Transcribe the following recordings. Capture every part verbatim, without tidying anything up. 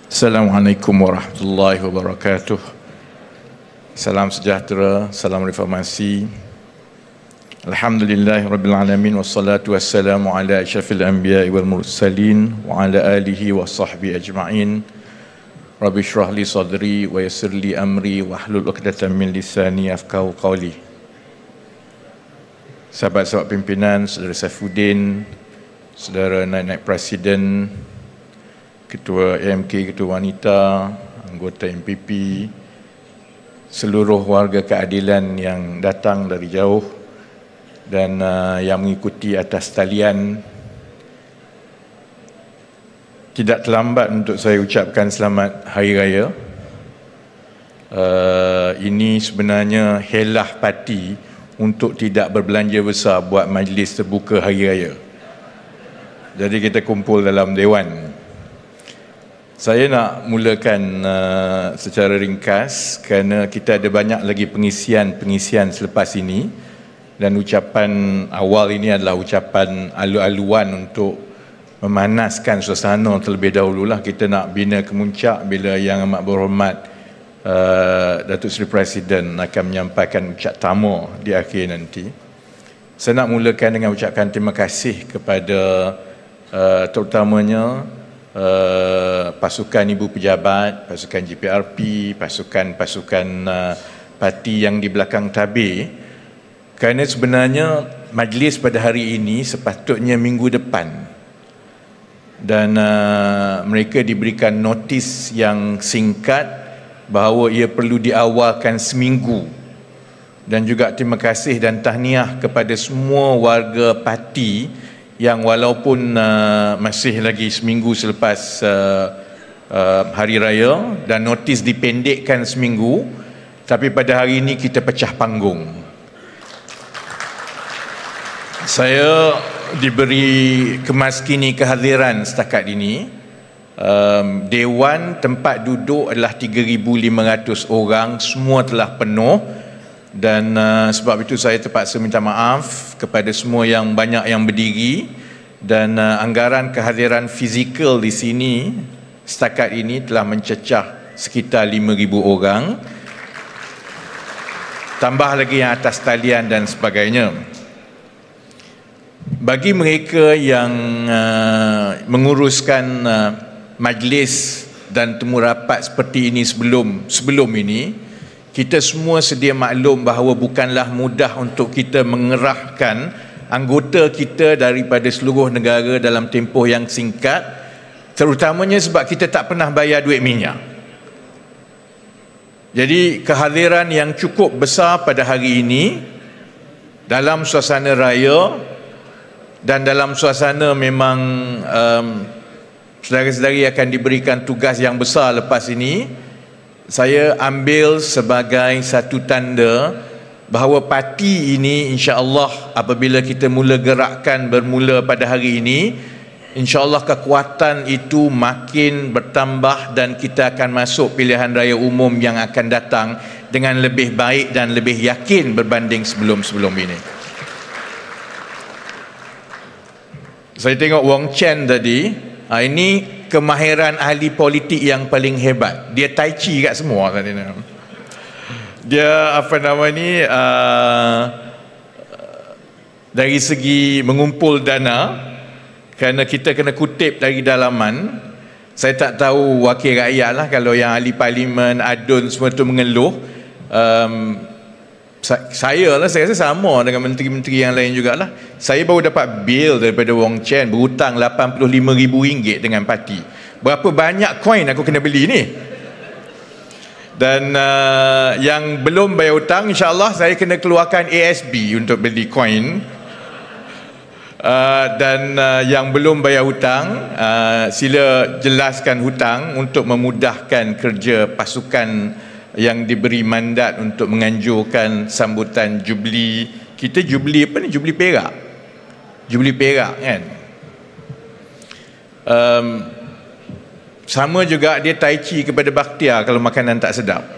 Assalamualaikum warahmatullahi wabarakatuh. Salam sejahtera, salam reformasi. Alhamdulillahirabbil alamin wassalatu wassalamu ala asyrafil anbiya'i wal mursalin wa ala alihi wa sahbihi ajma'in. Rabbi shrah li sadri wa yassir li amri wahlul 'uqdatam min lisani yafqahu qawli. Sahabat-sahabat pimpinan, Saudara Saifuddin, Saudara Naib-Naib Presiden, Ketua A M K, Ketua Wanita, anggota M P P, seluruh warga keadilan yang datang dari jauh dan uh, yang mengikuti atas talian, tidak terlambat untuk saya ucapkan selamat Hari Raya. Uh, ini sebenarnya helah parti untuk tidak berbelanja besar buat majlis terbuka Hari Raya. Jadi kita kumpul dalam Dewan. Saya nak mulakan uh, secara ringkas kerana kita ada banyak lagi pengisian-pengisian selepas ini, dan ucapan awal ini adalah ucapan alu-aluan untuk memanaskan suasana terlebih dahululah. Kita nak bina kemuncak bila Yang Amat Berhormat uh, Datuk Seri Presiden akan menyampaikan ucap tamu di akhir nanti. Saya nak mulakan dengan ucapkan terima kasih kepada uh, terutamanya Uh, pasukan ibu pejabat, pasukan G P R P, pasukan-pasukan uh, parti yang di belakang tabir, kerana sebenarnya majlis pada hari ini sepatutnya minggu depan, dan uh, mereka diberikan notis yang singkat bahawa ia perlu diawalkan seminggu. Dan juga terima kasih dan tahniah kepada semua warga parti yang walaupun uh, masih lagi seminggu selepas uh, uh, Hari Raya dan notis dipendekkan seminggu, tapi pada hari ini kita pecah panggung. Saya diberi kemaskini kehadiran setakat ini. um, Dewan tempat duduk adalah tiga ribu lima ratus orang, semua telah penuh. Dan uh, sebab itu saya terpaksa minta maaf kepada semua yang banyak yang berdiri, dan uh, anggaran kehadiran fizikal di sini setakat ini telah mencecah sekitar lima ribu orang, tambah lagi yang atas talian dan sebagainya. Bagi mereka yang uh, menguruskan uh, majlis dan temu rapat seperti ini sebelum sebelum ini, kita semua sedia maklum bahawa bukanlah mudah untuk kita mengerahkan anggota kita daripada seluruh negara dalam tempoh yang singkat, terutamanya sebab kita tak pernah bayar duit minyak. Jadi kehadiran yang cukup besar pada hari ini dalam suasana raya dan dalam suasana memang um, saudara-saudari akan diberikan tugas yang besar lepas ini, saya ambil sebagai satu tanda bahawa parti ini insya-Allah apabila kita mula gerakkan bermula pada hari ini, insya-Allah kekuatan itu makin bertambah dan kita akan masuk pilihan raya umum yang akan datang dengan lebih baik dan lebih yakin berbanding sebelum-sebelum ini. Saya tengok Wong Chen tadi, ha, ini kemahiran ahli politik yang paling hebat. Dia tai chi kat semua tadi. Dia apa nama ni, uh, dari segi mengumpul dana, kerana kita kena kutip dari dalaman. Saya tak tahu wakil rakyat lah, kalau yang ahli parlimen, adun semua tu mengeluh. um, saya lah, saya rasa sama dengan menteri-menteri yang lain jugalah. Saya baru dapat bil daripada Wong Chen berhutang lapan puluh lima ribu ringgit dengan parti. Berapa banyak koin aku kena beli ni? Dan uh, yang belum bayar hutang, insya-Allah saya kena keluarkan A S B untuk beli koin. Uh, dan uh, yang belum bayar hutang, uh, sila jelaskan hutang untuk memudahkan kerja pasukan yang diberi mandat untuk menganjurkan sambutan Jubli. Kita Jubli apa ni? Jubli Perak. Jubli Perak kan. Um, Sama juga dia tai chi kepada Bakhtiar kalau makanan tak sedap.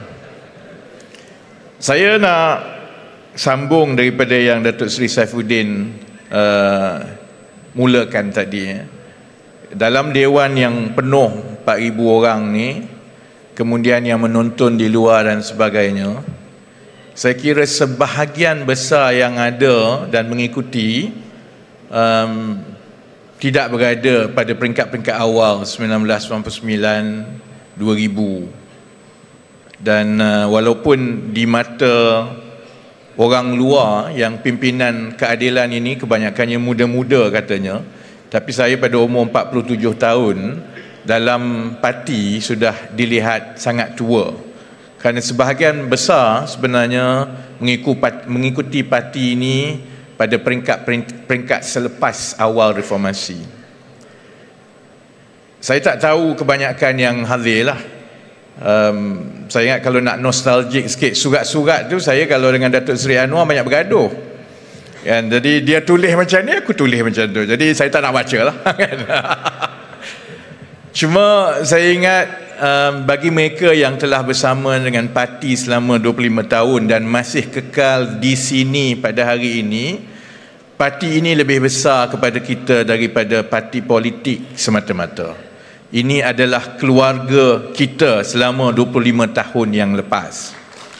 Saya nak sambung daripada yang Datuk Seri Saifuddin uh, mulakan tadi. Dalam dewan yang penuh empat ribu orang ni, kemudian yang menonton di luar dan sebagainya, saya kira sebahagian besar yang ada dan mengikuti um, tidak berada pada peringkat-peringkat awal seribu sembilan ratus sembilan puluh sembilan, dua ribu. Dan uh, walaupun di mata orang luar yang pimpinan keadilan ini kebanyakannya muda-muda katanya, tapi saya pada umur empat puluh tujuh tahun dalam parti sudah dilihat sangat tua. Kerana sebahagian besar sebenarnya mengikuti parti ini pada peringkat-peringkat selepas awal reformasi. Saya tak tahu kebanyakan yang hadir lah. Um, saya ingat kalau nak nostalgic sikit, surat-surat tu saya kalau dengan Datuk Seri Anwar banyak bergaduh. Kan? Jadi dia tulis macam ni, aku tulis macam tu. Jadi saya tak nak baca lah. Cuma saya ingat um, bagi mereka yang telah bersama dengan parti selama dua puluh lima tahun dan masih kekal di sini pada hari ini, parti ini lebih besar kepada kita daripada parti politik semata-mata. Ini adalah keluarga kita selama dua puluh lima tahun yang lepas.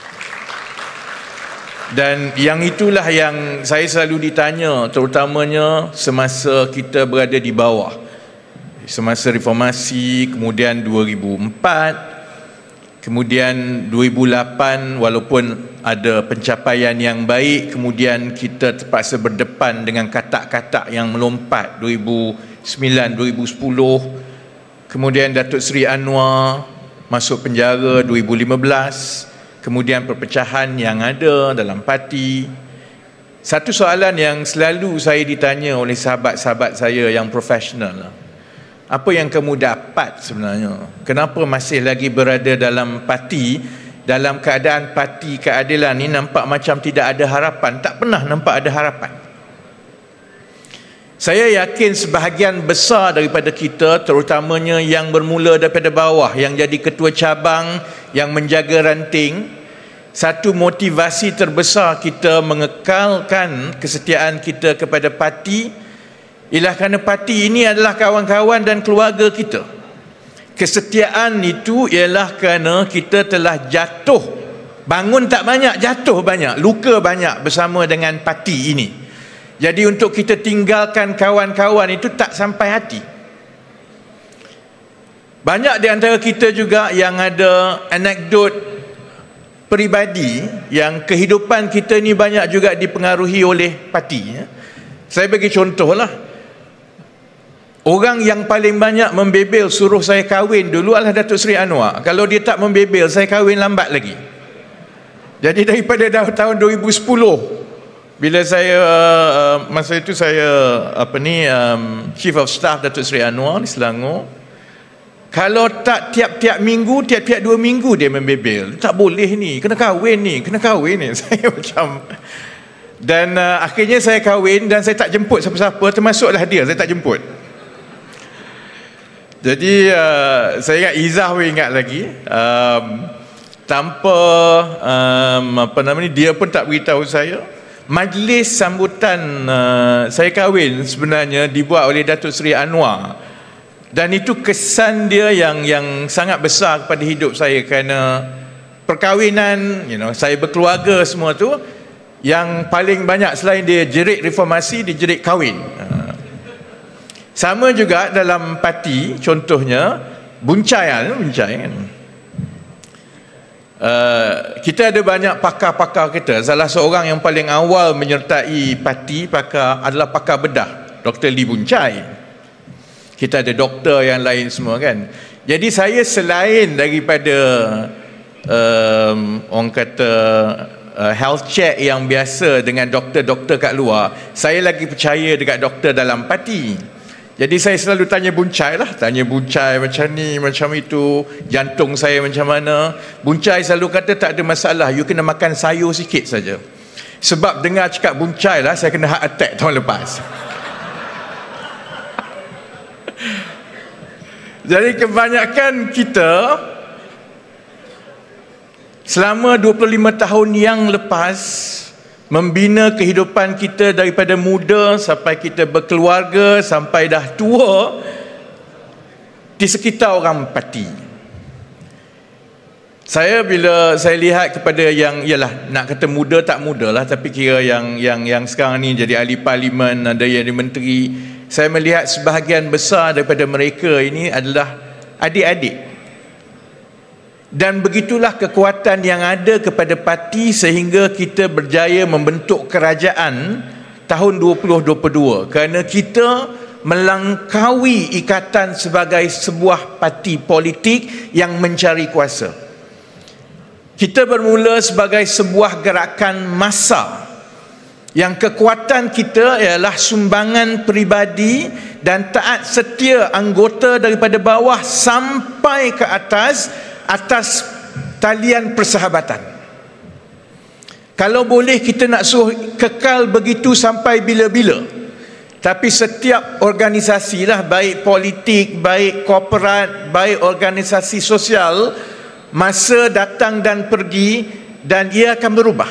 Dan yang itulah yang saya selalu ditanya, terutamanya semasa kita berada di bawah. Semasa reformasi, kemudian dua ribu empat, kemudian dua ribu lapan, walaupun ada pencapaian yang baik, kemudian kita terpaksa berdepan dengan katak-katak yang melompat. Dua ribu sembilan, dua ribu sepuluh, kemudian Datuk Seri Anwar masuk penjara dua ribu lima belas, kemudian perpecahan yang ada dalam parti. Satu soalan yang selalu saya ditanya oleh sahabat-sahabat saya yang profesional, apa yang kamu dapat sebenarnya? Kenapa masih lagi berada dalam parti, dalam keadaan parti keadilan ni nampak macam tidak ada harapan? Tak pernah nampak ada harapan. Saya yakin sebahagian besar daripada kita, terutamanya yang bermula daripada bawah, yang jadi ketua cabang, yang menjaga ranting, satu motivasi terbesar kita mengekalkan kesetiaan kita kepada parti ialah kerana parti ini adalah kawan-kawan dan keluarga kita. Kesetiaan itu ialah kerana kita telah jatuh, bangun tak banyak, jatuh banyak, luka banyak bersama dengan parti ini. Jadi untuk kita tinggalkan kawan-kawan itu tak sampai hati. Banyak di antara kita juga yang ada anekdot peribadi yang kehidupan kita ni banyak juga dipengaruhi oleh parti. Saya bagi contoh lah. Orang yang paling banyak membebel suruh saya kahwin dulu adalah Datuk Seri Anwar. Kalau dia tak membebel, saya kahwin lambat lagi. Jadi daripada tahun dua ribu sepuluh, bila saya uh, masa itu saya apa ni um, Chief of Staff Datuk Seri Anwar di Selangor, kalau tak tiap-tiap minggu, tiap-tiap dua minggu dia membebel, tak boleh ni, kena kahwin ni, kena kahwin ni. Saya macam, dan uh, akhirnya saya kahwin dan saya tak jemput siapa-siapa, termasuklah dia, saya tak jemput. Jadi uh, saya ingat, Izzah pun ingat lagi, um, tanpa um, apa nama ni, dia pun tak beritahu saya. Majlis sambutan uh, saya kahwin sebenarnya dibuat oleh Datuk Seri Anwar, dan itu kesan dia yang yang sangat besar kepada hidup saya, kerana perkahwinan, you know, saya berkeluarga semua tu, yang paling banyak selain dia jerit reformasi, dia jerit kahwin. uh, Sama juga dalam parti, contohnya buncai, buncai kan. Uh, kita ada banyak pakar-pakar kita. Salah seorang yang paling awal menyertai parti pakar adalah pakar bedah, Doktor Lee Buncai. Kita ada doktor yang lain semua kan. Jadi saya selain daripada um, orang kata uh, health check yang biasa dengan doktor-doktor kat luar, saya lagi percaya dekat doktor dalam parti. Jadi saya selalu tanya Buncai lah, tanya Buncai macam ni, macam itu, jantung saya macam mana. Buncai selalu kata tak ada masalah, you kena makan sayur sikit saja. Sebab dengar cakap Buncai lah, saya kena heart attack tahun lepas. Jadi kebanyakan kita selama dua puluh lima tahun yang lepas membina kehidupan kita daripada muda sampai kita berkeluarga, sampai dah tua, di sekitar orang parti. Saya bila saya lihat kepada yang, ialah nak kata muda tak muda lah, tapi kira yang yang yang sekarang ni jadi ahli parlimen, ada yang jadi menteri, saya melihat sebahagian besar daripada mereka ini adalah adik-adik. Dan begitulah kekuatan yang ada kepada parti sehingga kita berjaya membentuk kerajaan tahun dua ribu dua puluh dua, kerana kita melangkaui ikatan sebagai sebuah parti politik yang mencari kuasa. Kita bermula sebagai sebuah gerakan massa yang kekuatan kita ialah sumbangan peribadi dan taat setia anggota daripada bawah sampai ke atas, atas talian persahabatan. Kalau boleh kita nak suruh kekal begitu sampai bila-bila. Tapi setiap organisasi lah, baik politik, baik korporat, baik organisasi sosial, masa datang dan pergi dan ia akan berubah.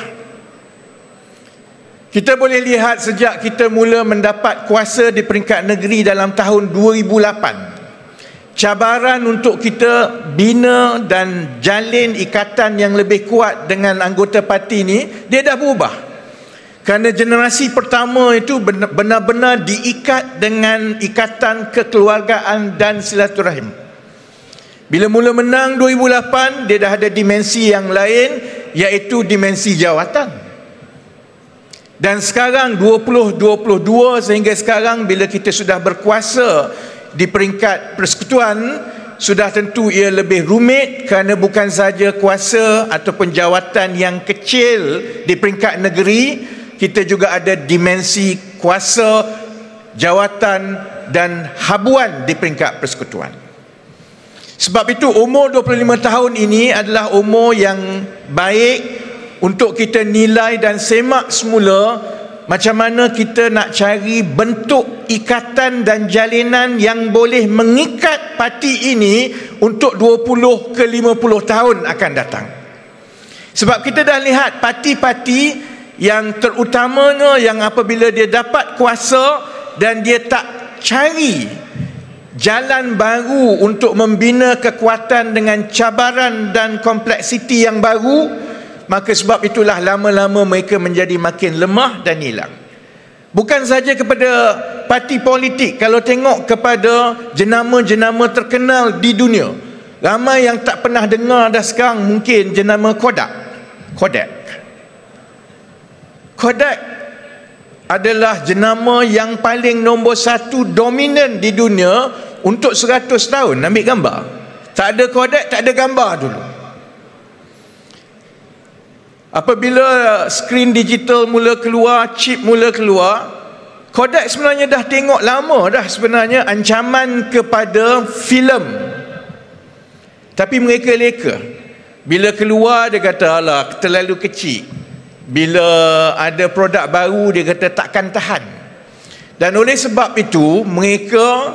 Kita boleh lihat sejak kita mula mendapat kuasa di peringkat negeri dalam tahun dua ribu lapan, cabaran untuk kita bina dan jalin ikatan yang lebih kuat dengan anggota parti ni, dia dah berubah. Kerana generasi pertama itu benar-benar diikat dengan ikatan kekeluargaan dan silaturahim. Bila mula menang dua ribu lapan, dia dah ada dimensi yang lain, iaitu dimensi jawatan. Dan sekarang dua ribu dua puluh dua sehingga sekarang, bila kita sudah berkuasa di peringkat persekutuan, sudah tentu ia lebih rumit, kerana bukan saja kuasa ataupun jawatan yang kecil di peringkat negeri, kita juga ada dimensi kuasa, jawatan dan habuan di peringkat persekutuan. Sebab itu umur dua puluh lima tahun ini adalah umur yang baik untuk kita nilai dan semak semula macam mana kita nak cari bentuk ikatan dan jalinan yang boleh mengikat parti ini untuk dua puluh ke lima puluh tahun akan datang. Sebab kita dah lihat parti-parti yang terutamanya yang apabila dia dapat kuasa dan dia tak cari jalan baru untuk membina kekuatan dengan cabaran dan kompleksiti yang baru, maka sebab itulah lama-lama mereka menjadi makin lemah dan hilang. Bukan saja kepada parti politik, kalau tengok kepada jenama-jenama terkenal di dunia, ramai yang tak pernah dengar dah sekarang mungkin jenama Kodak. Kodak. Kodak adalah jenama yang paling nombor satu dominan di dunia untuk seratus tahun ambil gambar. Tak ada Kodak, tak ada gambar dulu. Apabila skrin digital mula keluar, chip mula keluar, Kodak sebenarnya dah tengok lama dah sebenarnya ancaman kepada filem. Tapi mereka leka. Bila keluar dia kata, alah terlalu kecil. Bila ada produk baru dia kata takkan tahan. Dan oleh sebab itu mereka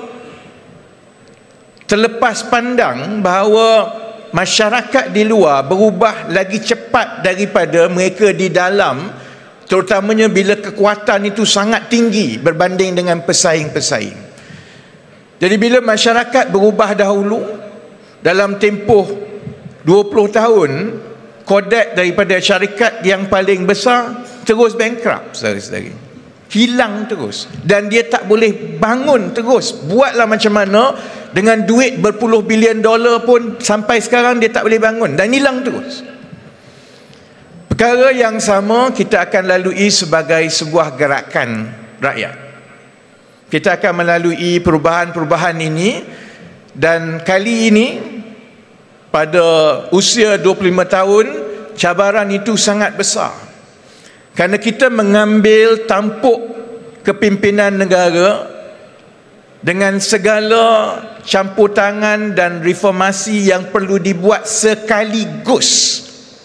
terlepas pandang bahawa masyarakat di luar berubah lagi cepat daripada mereka di dalam, terutamanya bila kekuatan itu sangat tinggi berbanding dengan pesaing-pesaing. Jadi bila masyarakat berubah dahulu, dalam tempoh dua puluh tahun, Kodak daripada syarikat yang paling besar terus bankrupt, saudara-saudari. Hilang terus. Dan dia tak boleh bangun terus. Buatlah macam mana, dengan duit berpuluh bilion dolar pun sampai sekarang dia tak boleh bangun. Dan hilang terus. Perkara yang sama kita akan lalui sebagai sebuah gerakan rakyat. Kita akan melalui perubahan-perubahan ini. Dan kali ini, pada usia dua puluh lima tahun, cabaran itu sangat besar. Kerana kita mengambil tampuk kepimpinan negara dengan segala campur tangan dan reformasi yang perlu dibuat sekaligus.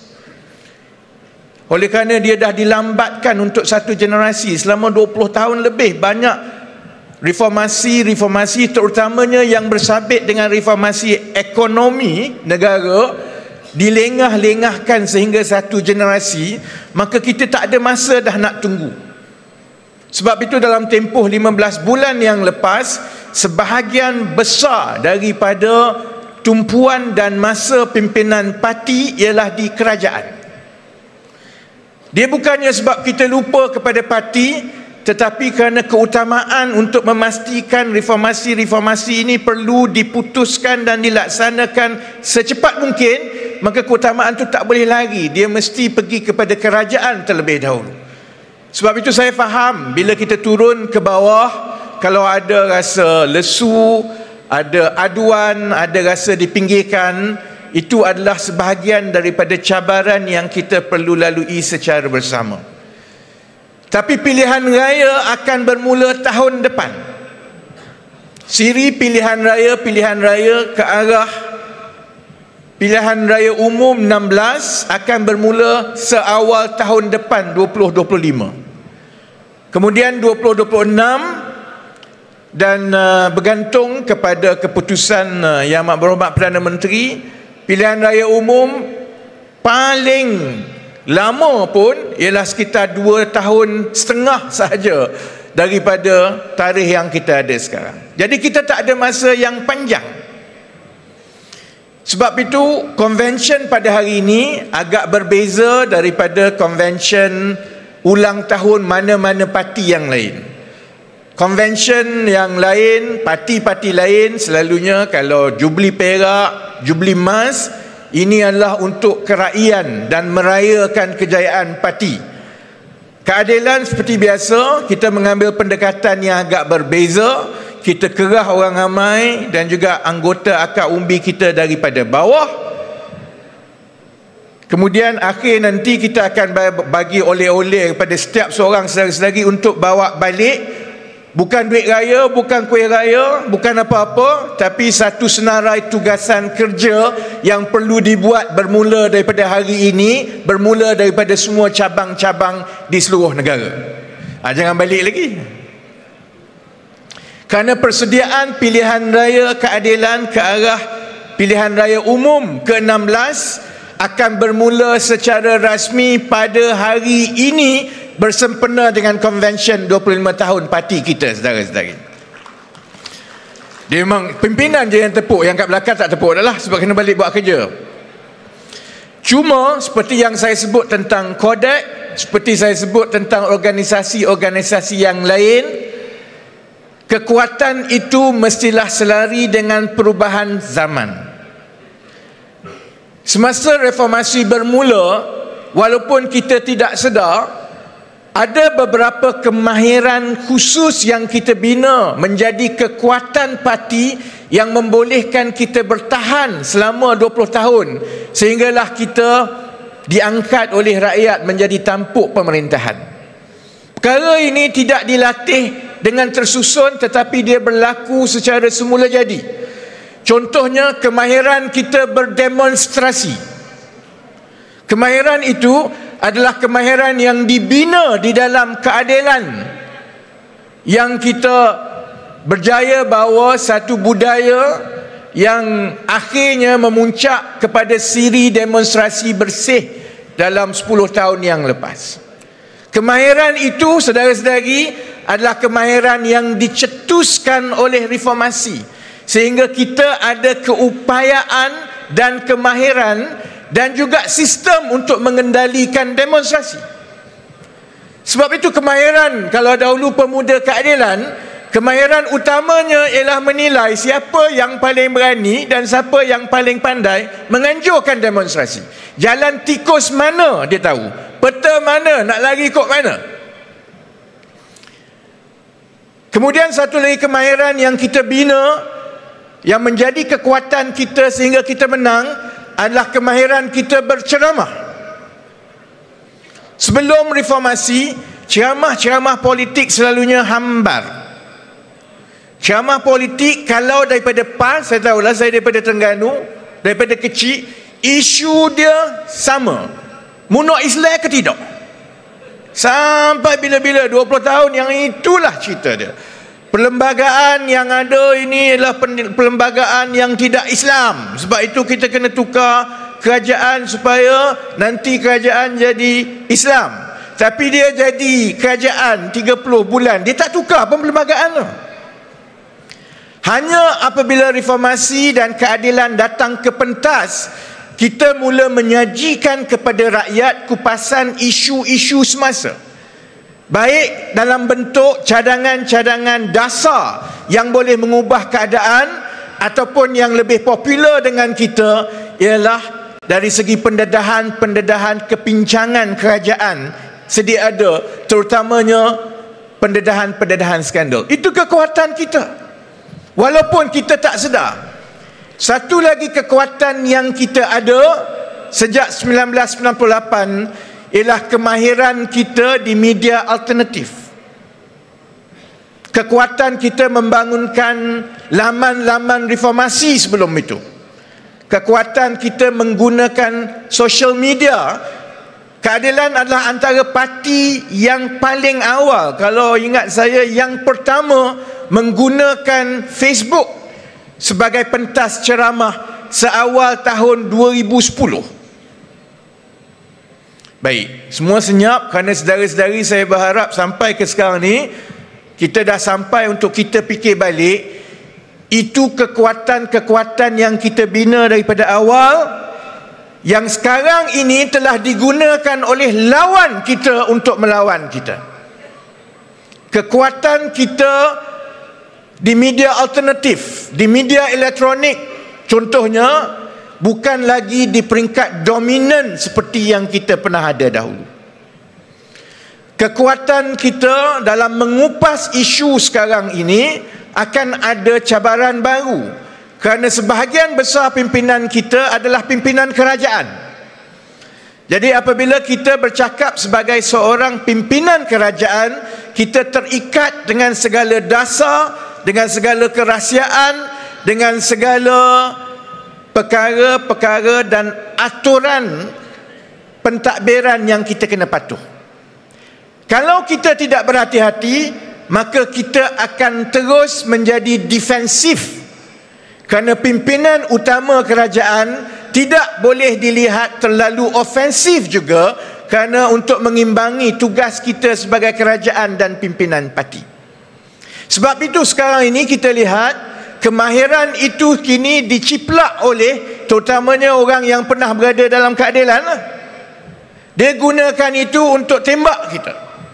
Oleh kerana dia dah dilambatkan untuk satu generasi selama dua puluh tahun lebih, banyak reformasi-reformasi terutamanya yang bersabit dengan reformasi ekonomi negara dilengah-lengahkan sehingga satu generasi, maka kita tak ada masa dah nak tunggu. Sebab itu dalam tempoh lima belas bulan yang lepas, sebahagian besar daripada tumpuan dan masa pimpinan parti ialah di kerajaan. Dia bukannya sebab kita lupa kepada parti, tetapi kerana keutamaan untuk memastikan reformasi-reformasi ini perlu diputuskan dan dilaksanakan secepat mungkin, maka keutamaan itu tak boleh lari. Dia mesti pergi kepada kerajaan terlebih dahulu. Sebab itu saya faham bila kita turun ke bawah, kalau ada rasa lesu, ada aduan, ada rasa dipinggirkan, itu adalah sebahagian daripada cabaran yang kita perlu lalui secara bersama. Tapi pilihan raya akan bermula tahun depan. Siri pilihan raya, pilihan raya ke arah pilihan raya umum enam belas akan bermula seawal tahun depan dua ribu dua puluh lima. Kemudian dua ribu dua puluh enam, dan uh, bergantung kepada keputusan uh, Yang Amat Berhormat Perdana Menteri, pilihan raya umum paling lama pun ialah sekitar dua tahun setengah sahaja daripada tarikh yang kita ada sekarang. Jadi kita tak ada masa yang panjang. Sebab itu convention pada hari ini agak berbeza daripada convention ulang tahun mana-mana parti yang lain. Convention yang lain, parti-parti lain selalunya kalau Jubli Perak, Jubli Emas, ini adalah untuk kerakyatan dan merayakan kejayaan parti. Keadilan seperti biasa, kita mengambil pendekatan yang agak berbeza. Kita kerah orang ramai dan juga anggota akar umbi kita daripada bawah. Kemudian akhir nanti kita akan bagi oleh-oleh kepada setiap seorang saudara-saudari untuk bawa balik. Bukan duit raya, bukan kuih raya, bukan apa-apa, tapi satu senarai tugasan kerja yang perlu dibuat bermula daripada hari ini, bermula daripada semua cabang-cabang di seluruh negara. Ha, jangan balik lagi. Kerana persediaan pilihan raya keadilan ke arah pilihan raya umum ke enam belas akan bermula secara rasmi pada hari ini, bersempena dengan convention dua puluh lima tahun parti kita, saudara-saudari. Dia memang pimpinan je yang tepuk, yang kat belakang tak tepuk dah lah, sebab kena balik buat kerja. Cuma seperti yang saya sebut tentang kodak, seperti saya sebut tentang organisasi-organisasi yang lain, kekuatan itu mestilah selari dengan perubahan zaman. Semasa reformasi bermula, walaupun kita tidak sedar, ada beberapa kemahiran khusus yang kita bina menjadi kekuatan parti yang membolehkan kita bertahan selama dua puluh tahun, sehinggalah kita diangkat oleh rakyat menjadi tampuk pemerintahan. Perkara ini tidak dilatih dengan tersusun, tetapi dia berlaku secara semula jadi. Contohnya kemahiran kita berdemonstrasi. Kemahiran itu adalah kemahiran yang dibina di dalam keadilan, yang kita berjaya bawa satu budaya yang akhirnya memuncak kepada siri demonstrasi bersih dalam sepuluh tahun yang lepas. Kemahiran itu, saudara-saudari, adalah kemahiran yang dicetuskan oleh reformasi, sehingga kita ada keupayaan dan kemahiran dan juga sistem untuk mengendalikan demonstrasi. Sebab itu kemahiran, kalau dahulu pemuda keadilan, kemahiran utamanya ialah menilai siapa yang paling berani dan siapa yang paling pandai menganjurkan demonstrasi. Jalan tikus mana dia tahu, peta mana, nak lari kok mana. Kemudian satu lagi kemahiran yang kita bina, yang menjadi kekuatan kita sehingga kita menang, adalah kemahiran kita berceramah. Sebelum reformasi, ceramah-ceramah politik selalunya hambar. Ceramah politik, kalau daripada P A S, saya tahulah, saya daripada Terengganu, daripada kecil, isu dia sama. Munuk Islam ke tidak? Sampai bila-bila, dua puluh tahun yang itulah cerita dia. Perlembagaan yang ada ini adalah perlembagaan yang tidak Islam. Sebab itu kita kena tukar kerajaan supaya nanti kerajaan jadi Islam. Tapi dia jadi kerajaan tiga puluh bulan, dia tak tukar pun perlembagaan tu. Hanya apabila reformasi dan keadilan datang ke pentas, kita mula menyajikan kepada rakyat kupasan isu-isu semasa, baik dalam bentuk cadangan-cadangan dasar yang boleh mengubah keadaan, ataupun yang lebih popular dengan kita ialah dari segi pendedahan-pendedahan kepincangan kerajaan sedia ada, terutamanya pendedahan-pendedahan skandal. Itu kekuatan kita, walaupun kita tak sedar. Satu lagi kekuatan yang kita ada sejak seribu sembilan ratus sembilan puluh lapan ialah kemahiran kita di media alternatif. Kekuatan kita membangunkan laman-laman reformasi sebelum itu. Kekuatan kita menggunakan social media. Keadilan adalah antara parti yang paling awal, kalau ingat saya, yang pertama menggunakan Facebook sebagai pentas ceramah seawal tahun dua ribu sepuluh. Baik, semua senyap kerana saudara-saudari saya berharap sampai ke sekarang ni kita dah sampai untuk kita fikir balik. Itu kekuatan-kekuatan yang kita bina daripada awal, yang sekarang ini telah digunakan oleh lawan kita untuk melawan kita. Kekuatan kita di media alternatif, di media elektronik contohnya, bukan lagi di peringkat dominan seperti yang kita pernah ada dahulu. Kekuatan kita dalam mengupas isu sekarang ini akan ada cabaran baru, kerana sebahagian besar pimpinan kita adalah pimpinan kerajaan. Jadi apabila kita bercakap sebagai seorang pimpinan kerajaan, kita terikat dengan segala dasar, dengan segala kerahsiaan, dengan segala perkara-perkara dan aturan pentadbiran yang kita kena patuh. Kalau kita tidak berhati-hati, maka kita akan terus menjadi defensif, kerana pimpinan utama kerajaan tidak boleh dilihat terlalu ofensif juga, kerana untuk mengimbangi tugas kita sebagai kerajaan dan pimpinan parti. Sebab itu sekarang ini kita lihat kemahiran itu kini diciplak oleh terutamanya orang yang pernah berada dalam keadilan. Dia gunakan itu untuk tembak kita.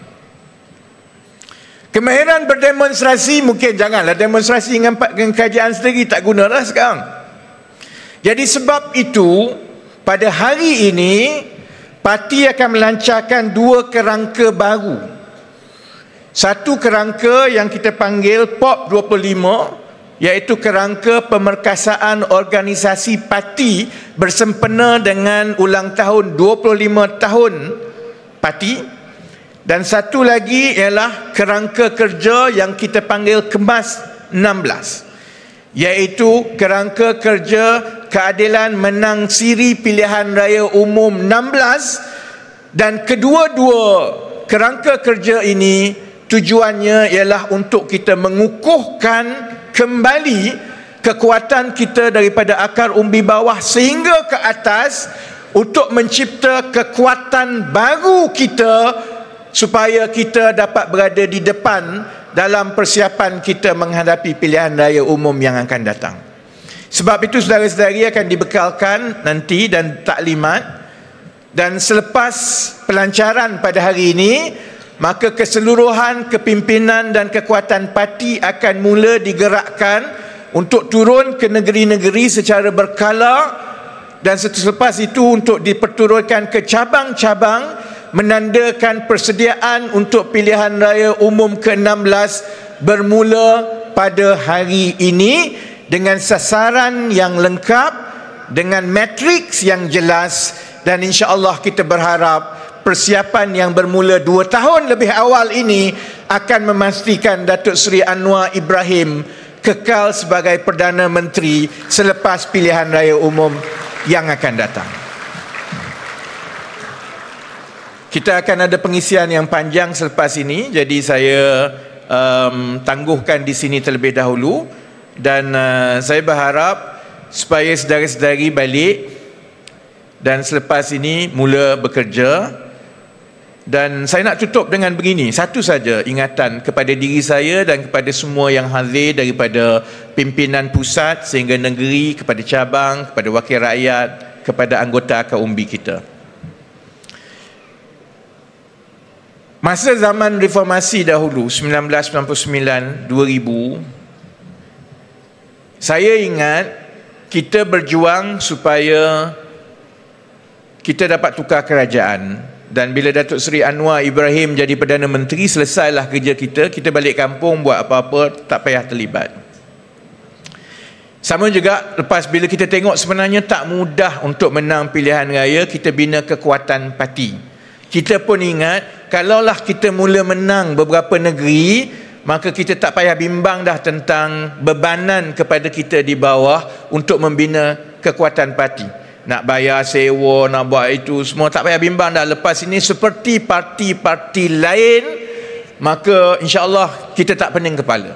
Kemahiran berdemonstrasi, mungkin janganlah demonstrasi dengan, dengan kerajaan sendiri, tak gunalah sekarang. Jadi sebab itu pada hari ini parti akan melancarkan dua kerangka baru. Satu kerangka yang kita panggil P O P dua puluh lima, iaitu kerangka pemerkasaan organisasi parti bersempena dengan ulang tahun dua puluh lima tahun parti. Dan satu lagi ialah kerangka kerja yang kita panggil Kemas enam belas, iaitu kerangka kerja keadilan menang siri pilihan raya umum enam belas. Dan kedua-dua kerangka kerja ini tujuannya ialah untuk kita mengukuhkan kembali kekuatan kita daripada akar umbi bawah sehingga ke atas, untuk mencipta kekuatan baru kita supaya kita dapat berada di depan dalam persiapan kita menghadapi pilihan raya umum yang akan datang. Sebab itu saudara-saudari akan dibekalkan nanti dan taklimat, dan selepas pelancaran pada hari ini, maka keseluruhan kepimpinan dan kekuatan parti akan mula digerakkan untuk turun ke negeri-negeri secara berkala, dan selepas itu untuk diperturunkan ke cabang-cabang, menandakan persediaan untuk pilihan raya umum ke enam belas bermula pada hari ini dengan sasaran yang lengkap, dengan matriks yang jelas, dan insya-Allah kita berharap persiapan yang bermula dua tahun lebih awal ini akan memastikan Datuk Seri Anwar Ibrahim kekal sebagai Perdana Menteri selepas pilihan raya umum yang akan datang. Kita akan ada pengisian yang panjang selepas ini, jadi saya um, tangguhkan di sini terlebih dahulu, dan uh, saya berharap supaya saudara-saudari balik dan selepas ini mula bekerja. Dan saya nak tutup dengan begini, satu saja ingatan kepada diri saya dan kepada semua yang hadir, daripada pimpinan pusat sehingga negeri, kepada cabang, kepada wakil rakyat, kepada anggota akar umbi kita. Masa zaman reformasi dahulu, seribu sembilan ratus sembilan puluh sembilan dua ribu, saya ingat kita berjuang supaya kita dapat tukar kerajaan. Dan bila Datuk Seri Anwar Ibrahim jadi Perdana Menteri, selesailah kerja kita. Kita balik kampung, buat apa-apa, tak payah terlibat. Sama juga lepas bila kita tengok sebenarnya tak mudah untuk menang pilihan raya, kita bina kekuatan parti. Kita pun ingat, kalaulah kita mula menang beberapa negeri, maka kita tak payah bimbang dah tentang bebanan kepada kita di bawah untuk membina kekuatan parti. Nak bayar sewa, nak buat itu semua, tak payah bimbang dah. Lepas ini seperti parti-parti lain, maka insya-Allah kita tak pening kepala.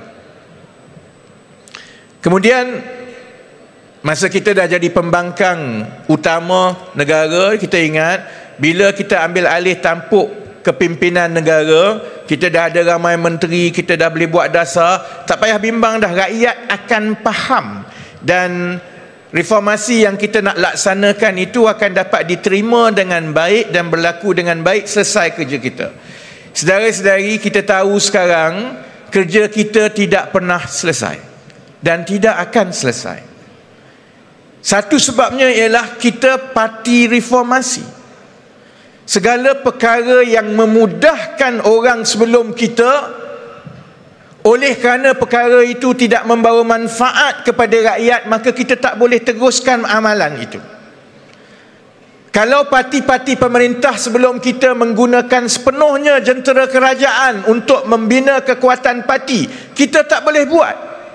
Kemudian masa kita dah jadi pembangkang utama negara, kita ingat bila kita ambil alih tampuk kepimpinan negara, kita dah ada ramai menteri, kita dah boleh buat dasar, tak payah bimbang dah, rakyat akan faham. Dan reformasi yang kita nak laksanakan itu akan dapat diterima dengan baik dan berlaku dengan baik, selesai kerja kita. Saudara-saudari, kita tahu sekarang kerja kita tidak pernah selesai dan tidak akan selesai. Satu sebabnya ialah kita parti reformasi. Segala perkara yang memudahkan orang sebelum kita, oleh kerana perkara itu tidak membawa manfaat kepada rakyat, maka kita tak boleh teruskan amalan itu. Kalau parti-parti pemerintah sebelum kita menggunakan sepenuhnya jentera kerajaan untuk membina kekuatan parti, kita tak boleh buat.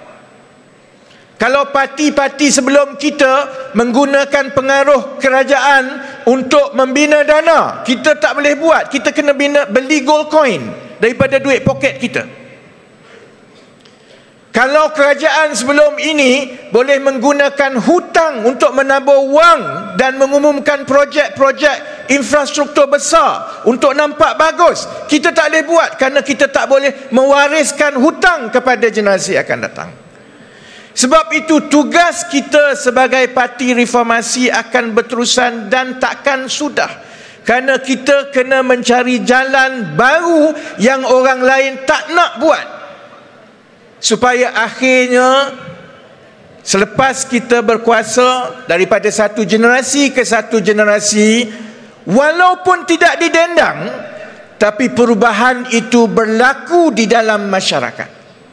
Kalau parti-parti sebelum kita menggunakan pengaruh kerajaan untuk membina dana, kita tak boleh buat. Kita kena bina, beli gold coin daripada duit poket kita. Kalau kerajaan sebelum ini boleh menggunakan hutang untuk menabur wang dan mengumumkan projek-projek infrastruktur besar untuk nampak bagus, kita tak boleh buat kerana kita tak boleh mewariskan hutang kepada generasi akan datang. Sebab itu tugas kita sebagai parti reformasi akan berterusan dan takkan sudah, kerana kita kena mencari jalan baru yang orang lain tak nak buat, supaya akhirnya selepas kita berkuasa daripada satu generasi ke satu generasi, walaupun tidak didendang, tapi perubahan itu berlaku di dalam masyarakat.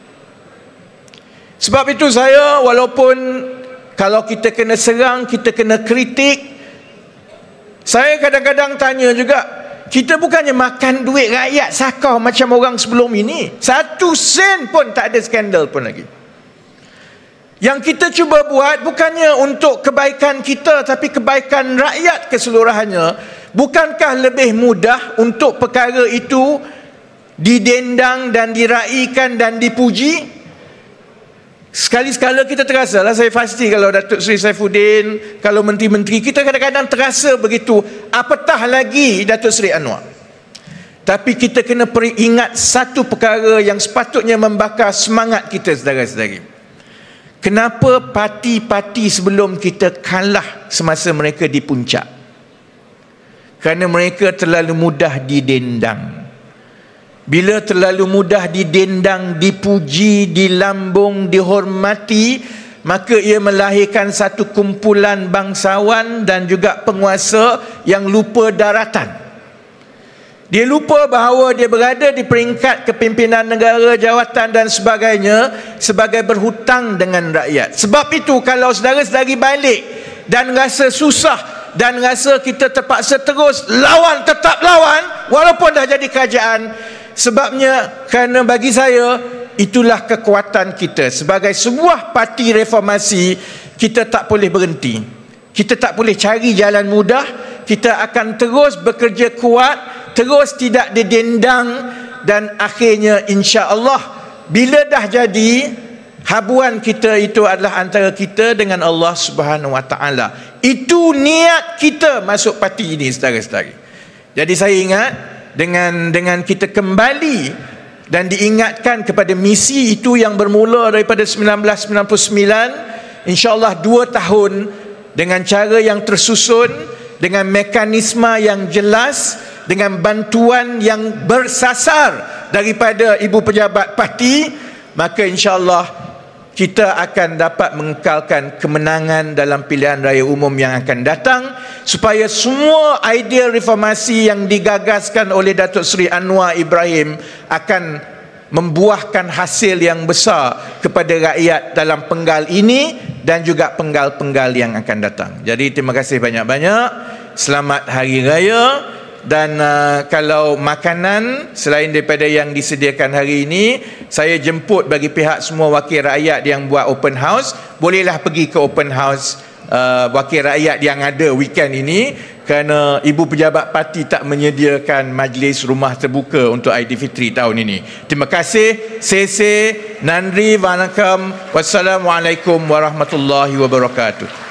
Sebab itu saya, walaupun kalau kita kena serang, kita kena kritik, saya kadang-kadang tanya juga, kita bukannya makan duit rakyat sakau macam orang sebelum ini. Satu sen pun tak ada skandal pun lagi. Yang kita cuba buat bukannya untuk kebaikan kita, tapi kebaikan rakyat keseluruhannya. Bukankah lebih mudah untuk perkara itu didendang dan diraikan dan dipuji? Sekali-sekala kita terasa lah, saya pasti kalau Datuk Seri Saifuddin, kalau menteri-menteri kita kadang-kadang terasa begitu, apatah lagi Datuk Seri Anwar. Tapi kita kena ingat satu perkara yang sepatutnya membakar semangat kita, saudara-saudari. Kenapa parti-parti sebelum kita kalah semasa mereka di puncak? Kerana mereka terlalu mudah didendang. Bila terlalu mudah didendang, dipuji, dilambung, dihormati, maka ia melahirkan satu kumpulan bangsawan dan juga penguasa yang lupa daratan. Dia lupa bahawa dia berada di peringkat kepimpinan negara, jawatan dan sebagainya sebagai berhutang dengan rakyat. Sebab itu kalau saudara-saudari balik dan rasa susah dan rasa kita terpaksa terus lawan, tetap lawan walaupun dah jadi kerajaan, sebabnya kerana bagi saya itulah kekuatan kita sebagai sebuah parti reformasi. Kita tak boleh berhenti, kita tak boleh cari jalan mudah, kita akan terus bekerja kuat, terus tidak didendang, dan akhirnya insya-Allah bila dah jadi, habuan kita itu adalah antara kita dengan Allah Subhanahu Wa Taala. Itu niat kita masuk parti ini, saudara-saudari. Jadi saya ingat dengan dengan kita kembali dan diingatkan kepada misi itu yang bermula daripada seribu sembilan ratus sembilan puluh sembilan, insya-Allah dua tahun dengan cara yang tersusun, dengan mekanisme yang jelas, dengan bantuan yang bersasar daripada ibu pejabat parti, maka insya-Allah kita akan dapat mengekalkan kemenangan dalam pilihan raya umum yang akan datang, supaya semua idea reformasi yang digagaskan oleh Datuk Seri Anwar Ibrahim akan membuahkan hasil yang besar kepada rakyat dalam penggal ini dan juga penggal-penggal yang akan datang. Jadi terima kasih banyak-banyak. Selamat Hari Raya. Dan uh, kalau makanan selain daripada yang disediakan hari ini, saya jemput bagi pihak semua wakil rakyat yang buat open house, bolehlah pergi ke open house uh, wakil rakyat yang ada weekend ini, kerana ibu pejabat parti tak menyediakan majlis rumah terbuka untuk Aidilfitri tahun ini. Terima kasih. Sese, Nandri, Vanakkam. Wassalamualaikum warahmatullahi wabarakatuh.